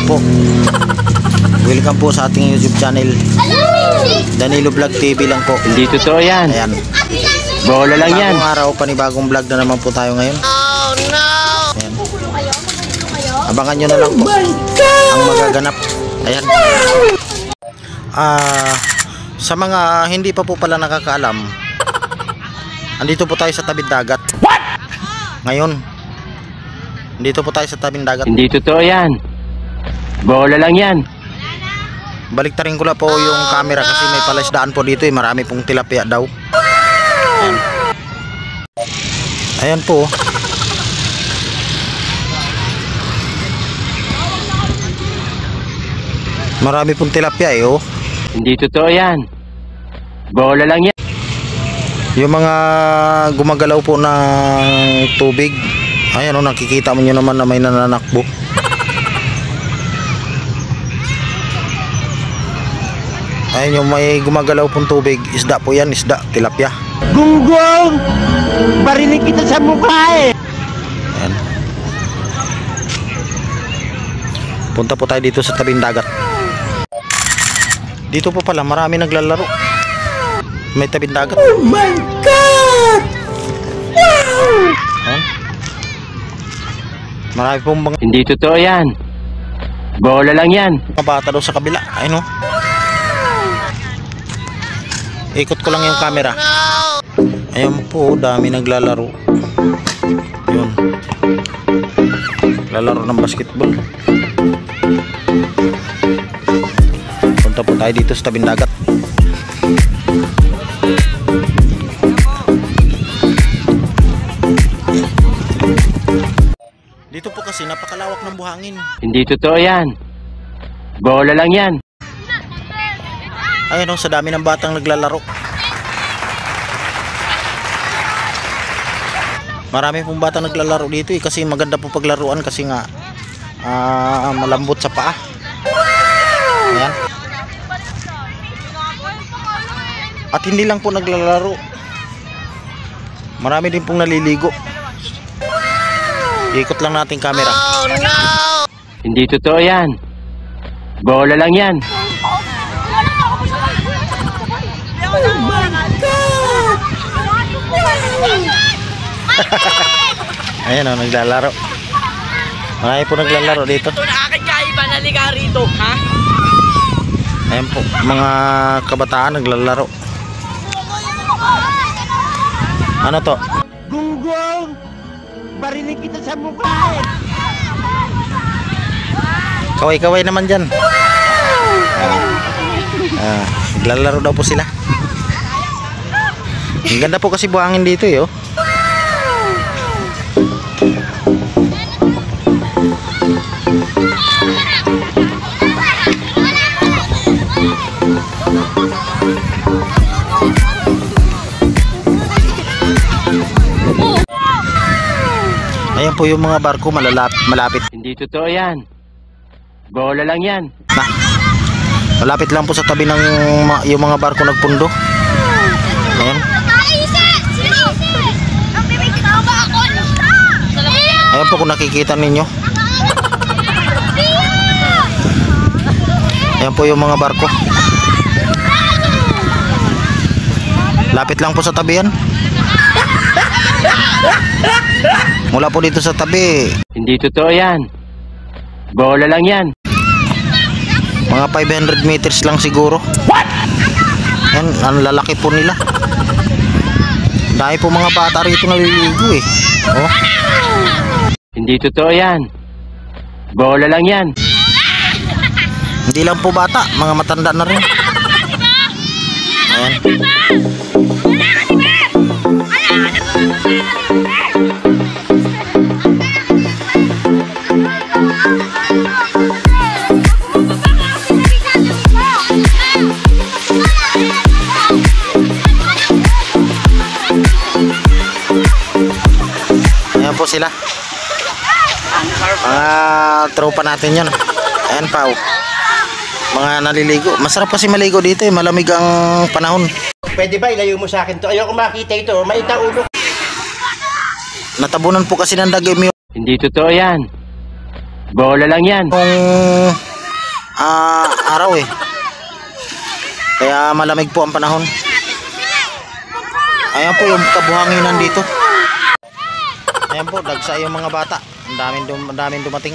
po. Welcome po sa ating YouTube channel. Danilo Vlog TV lang po. Hindi totoo yan. Ayan. Bola lang yan. Bagong araw, panibagong vlog na naman po tayo ngayon. Oh no! Ayan. Abangan nyo na lang po ang magaganap. Ayan. Sa mga hindi pa po pala nakakaalam, andito po tayo sa tabing dagat. Ngayon, dito po tayo sa tabing dagat. Hindi totoo yan. Bola lang yan. Baliktarin ko lang po yung camera kasi may palaisdaan po dito eh. Marami pong tilapia daw. Ayan, ayan po. Marami pong tilapia eh oh. Hindi totoo yan. Bola lang yan. Yung mga gumagalaw po ng tubig. Ayan oh, nakikita mo nyo naman na may nananakbo. Ayan yung may gumagalaw pong tubig. Isda po yan, isda, tilapia. Gunggong! Barinig kita sa mukha eh. Ayan. Punta po tayo dito sa tabing dagat. Dito po pala marami naglalaro. May tabing dagat. Oh my God! Wow! Ayan. Marami pong mga Hindi totoo yan. Bola lang yan. bata daw sa kabila. Ayun oh. Ikot ko lang yung camera. Ayan po, dami naglalaro. Yun. Lalaro ng basketball. Punta po tayo dito sa tabing dagat. Dito po kasi napakalawak ng buhangin. Hindi totoo yan. Bola lang yan. Ayun oh, sa dami ng batang naglalaro. Marami pong batang naglalaro dito eh, kasi maganda po paglaruan kasi nga malambot sa paa. Ayan. At hindi lang po naglalaro. Marami din pong naliligo. Ikot lang natin camera. Oh no! Hindi totoo yan. Bola lang yan. Oh my God! Ayan o, naglalaro. Marami po naglalaro dito. Ito na akin kaiba na liga rito, ha? Ayan po, mga kabataan naglalaro. Ano to? Gunggong! Barinig kita sa mukha eh. Kaway-kaway naman dyan. Naglalaro daw po sila. Ang ganda po kasi buhangin dito eh oh. Ayan po yung mga barko malapit. Hindi totoo yan. Bola lang yan. Na, malapit lang po sa tabi ng yung mga barko nagpundo. Ayan. Ayan po kung nakikita ninyo. Ayan po yung mga barko. Lapit lang po sa tabi yan. Mula po dito sa tabi. Hindi totoo yan. Bola lang yan. Mga 500 meters lang siguro. Yan, ang lalaki po nila. Dahil po mga bata rito naliligo eh. Oh. Hindi totoo yan. Bola lang yan. Hindi lang po bata, mga matanda na rin. Ayan. Ayan po sila. Mga tropa natin yan. Ayan pa oh. Mga naliligo. Masarap kasi maligo dito eh. Malamig ang panahon. Pwede ba ilayo mo sa akin to? Ayoko makita ito. Maita ulo. Natabunan po kasi ng dagim yun. Hindi totoo yan. Bola lang yan. Kung araw eh. Kaya malamig po ang panahon. Ayan po yung kabuhanginan dito. Ayan po, dagsa yung mga bata. Ang daming dumating.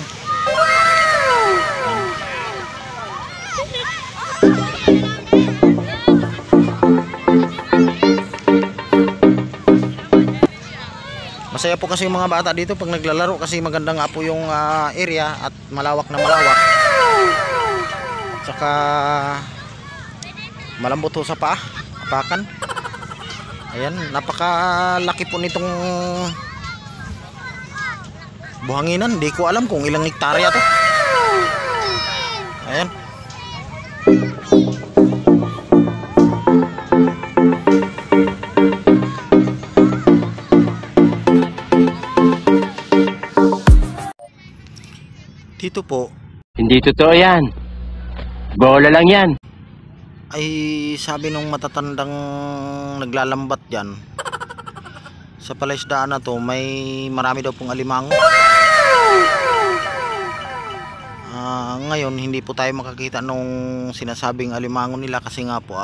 Masaya po kasi yung mga bata dito pag naglalaro kasi maganda nga po yung area at malawak na malawak. At saka malambot po sa paa, apakan. Ayan, napakalaki po nitong buhanginan. Hindi ko alam kung ilang hektarya to. Ayan. Dito po Hindi totoo yan. Bola lang yan. ay sabi nung matatandang naglalambat dyan sa palaisdaan na to, may marami daw pong alimango. Ngayon hindi po tayo makakita nung sinasabing alimango nila kasi nga po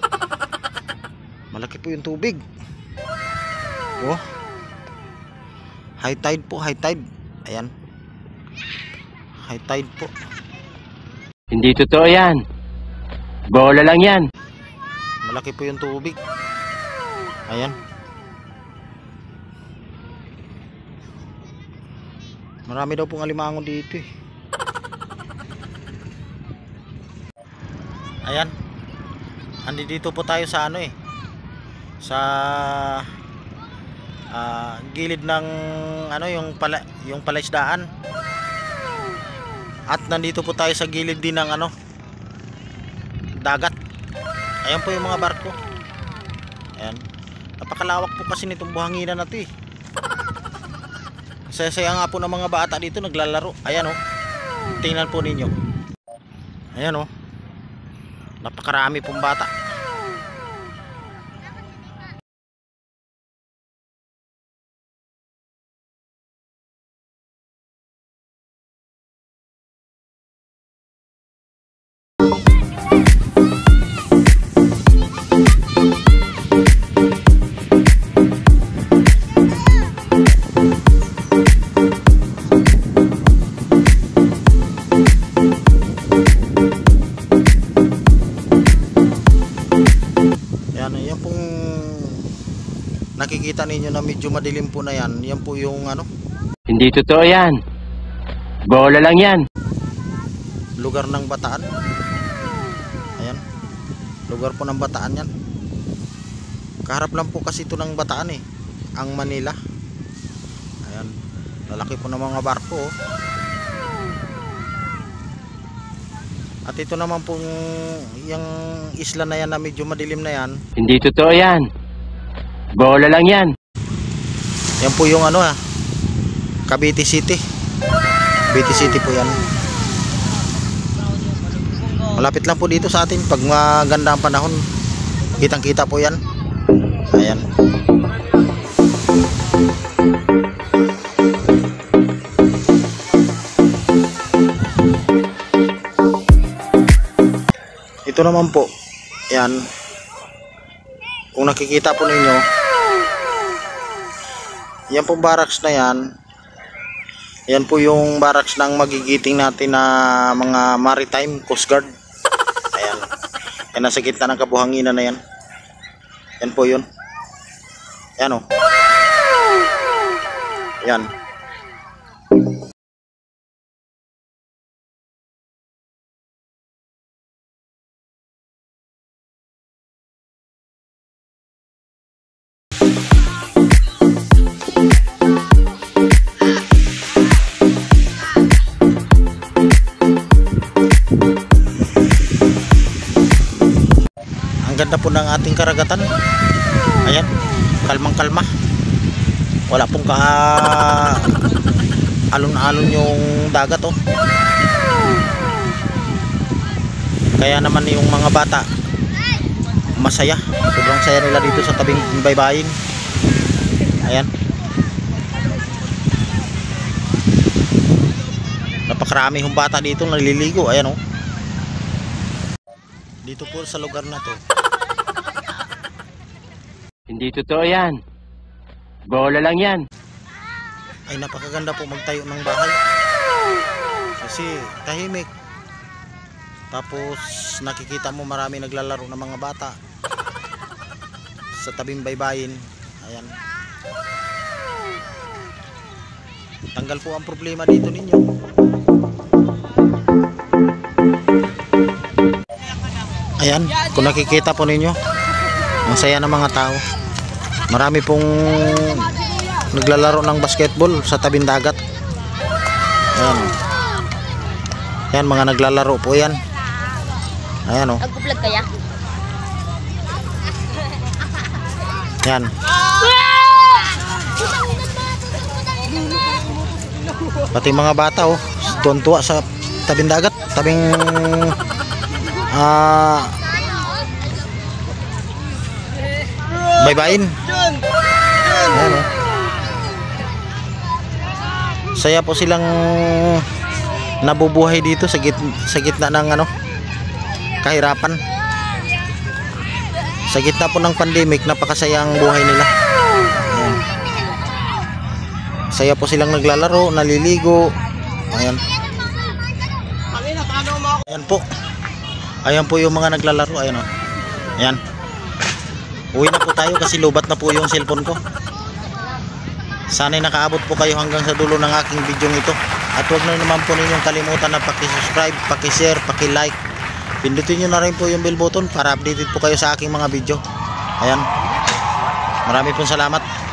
malaki po yung tubig. Oh, high tide po, high tide. Ayan, high tide po. Hindi totoo yan. Bola lang yan. Malaki po yung tubig. Ayan. Marami daw pong alimango dito eh. Ayan. Andito po tayo sa ano eh. Sa gilid ng ano yung palaisdaan. At nandito po tayo sa gilid din ng ano dagat. Ayan po yung mga barko. Ayan. Napakalawak po kasi nitong buhanginan na ito eh. Saya-saya nga po ng mga bata dito naglalaro. Ayan oh. Tingnan po ninyo. Ayan oh. Napakarami pong bata. Yan pong nakikita ninyo na medyo madilim po na yan. Yan po yung ano Hindi totoo yan. Bola lang yan. lugar ng Bataan. Ayan, lugar po ng Bataan yan. Kaharap lang po kasi ito ng Bataan eh, ang Manila. Ayan, lalaki po ng mga barko oh. At ito naman pong yung isla na yan na medyo madilim na yan. Hindi totoo yan. Bola lang yan. Yan po yung ano Cavite City. Cavite City po yan. Malapit lang po dito sa atin. Pag maganda ang panahon, kitang kita po yan. Ayan. Ito naman po, yan, kung nakikita po ninyo, yan po barracks na yan. Yan po yung barracks ng magigiting natin na mga maritime coast guard. Ayan, yan nasa gitna ng kabuhanginan na yan. Yan po yun. Yan o. Yan. Ang ganda po ng ating karagatan. Ayan, kalmang kalma. Wala pong alon-alon yung dagat oh. Kaya naman yung mga bata masaya. Sobrang saya nila dito sa tabing baybayin. Ayan. Napakarami hong bata dito naliligo. Ayan oh. Dito po sa lugar na to. Hindi totoo yan. Bola lang yan. Ay napakaganda po magtayo ng bahay. Kasi tahimik. Tapos nakikita mo marami naglalaro ng mga bata sa tabing baybayin. Ayan. Tanggal po ang problema dito ninyo. Ayan, kung nakikita po ninyo, ang saya ng mga tao. Marami pong naglalaro ng basketball sa tabing dagat. Ayan. Ayan, mga naglalaro po yan. Ayan o. Nagpo-vlog kaya? Ayan. Pati mga bata oh, tuwan-tuwa sa tabing dagat, tabing baybayin. Ayan oh. Saya po silang nabubuhay dito sa gitna ng ano, kahirapan. Sa gitna po ng pandemic, napakasaya ang buhay nila. Ayan. Saya po silang naglalaro, naliligo. Ayan. Ayan po. Ayan po yung mga naglalaro. Ayan o. Ayan. Uwi na po tayo kasi lubat na po yung cellphone ko. Sana'y nakaabot po kayo hanggang sa dulo ng aking video ito. At huwag na naman po ninyong kalimutan na paki-subscribe, paki-share, paki-like. Pindutin nyo na rin po yung bell button para updated po kayo sa aking mga video. Ayan. Marami pong salamat.